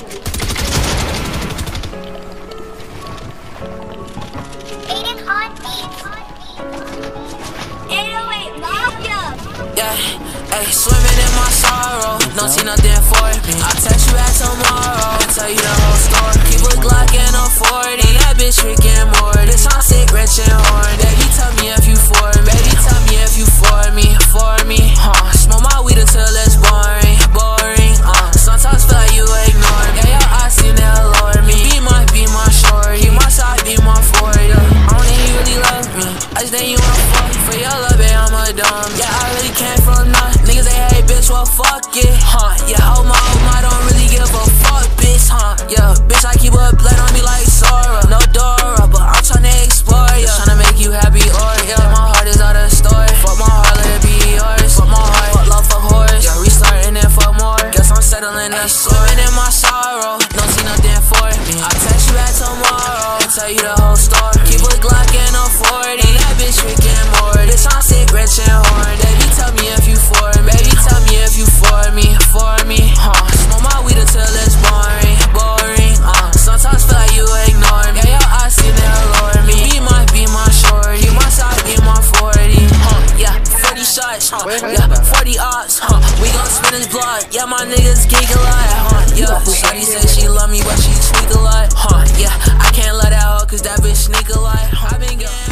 Yeah, ayy, swimming in my sorrow, don't see nothing for me. I'll text you back tomorrow and tell you the whole story. Keep a Glock and a 40, that bitch freaking more. This I'm sick, rich and horny. Baby, tell me if you for me. Baby, tell me if you for me, Smoke my weed until it's boring. Sometimes feel like you ignore me. Yeah, your eyes seem to allure me. Be my shorty, be my side, be my 40. I don't think you really love me, I just think you wanna fuck. For your love, babe, I'm a dumb. Yeah, I really came from nothing. Niggas say, hey, bitch, well, fuck it, Yeah, oh my, don't really give a fuck, bitch, Yeah, bitch, I keep a blade on me like Sora. No Dora, but I'm tryna explore, yeah. Tryna make you happy, or, yeah. My heart is out of story. Fuck my heart, let it be yours. Fuck my heart, fuck love, fuck horse. Yeah, restarting and fuck more. Guess I'm settling the swimming in my sorrow, don't see nothing for me. I'll text you back tomorrow and tell you the whole story. Keep a Glock and a 40, that bitch freaking more. This I'm sick, rich and horny. Baby, tell me if you for me. Baby, tell me if you for me, Smoke my weed until it's boring, Sometimes feel like you ignore me. Yeah, your eyes seem to allure me. Be my shorty, be my side, be my 40. Yeah, 40 shots, yeah, 40 ops, We gon' spin his blood. Yeah, my niggas geek a lot, Yeah, shawty said she love me, but she tweak a lot, Yeah, I can't let that hoe, cause that bitch sneak a lot. I been getting